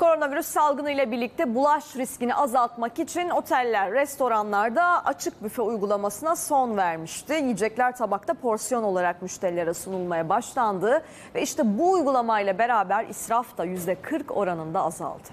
Koronavirüs salgını ile birlikte bulaş riskini azaltmak için oteller, restoranlarda açık büfe uygulamasına son vermişti. Yiyecekler tabakta porsiyon olarak müşterilere sunulmaya başlandı ve işte bu uygulamayla beraber israf da %40 oranında azaldı.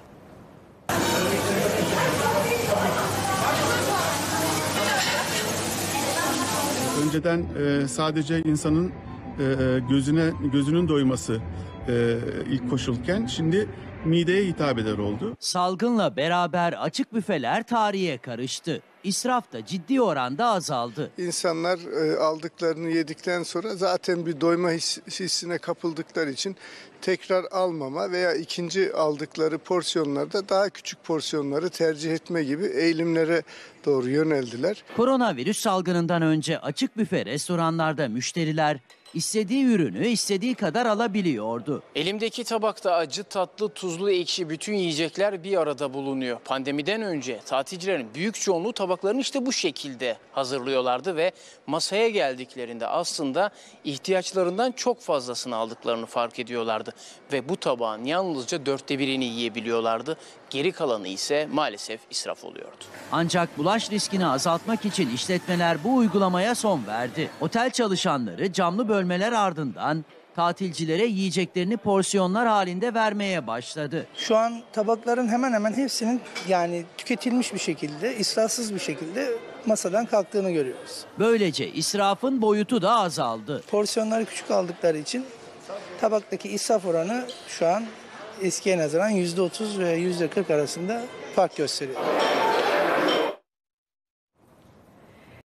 Önceden sadece insanın gözünün doyması ilk koşulken şimdi mideye hitap eder oldu. Salgınla beraber açık büfeler tarihe karıştı. İsraf da ciddi oranda azaldı. İnsanlar aldıklarını yedikten sonra zaten bir doyma hissine kapıldıkları için tekrar almama veya ikinci aldıkları porsiyonlarda daha küçük porsiyonları tercih etme gibi eğilimlere doğru yöneldiler. Koronavirüs salgınından önce açık büfe restoranlarda müşteriler istediği ürünü istediği kadar alabiliyordu. Elimdeki tabakta acı, tatlı, tuzlu, ekşi bütün yiyecekler bir arada bulunuyor. Pandemiden önce tatilcilerin büyük çoğunluğu tabaklarını işte bu şekilde hazırlıyorlardı ve masaya geldiklerinde aslında ihtiyaçlarından çok fazlasını aldıklarını fark ediyorlardı. Ve bu tabağın yalnızca 1/4'ünü yiyebiliyorlardı. Geri kalanı ise maalesef israf oluyordu. Ancak bulaş riskini azaltmak için işletmeler bu uygulamaya son verdi. Otel çalışanları camlı bölmeler ardından tatilcilere yiyeceklerini porsiyonlar halinde vermeye başladı. Şu an tabakların hemen hemen hepsinin tüketilmiş bir şekilde, israfsız bir şekilde masadan kalktığını görüyoruz. Böylece israfın boyutu da azaldı. Porsiyonları küçük aldıkları için tabaktaki israf oranı şu an eskiye nazaran %30 ve %40 arasında fark gösteriyor.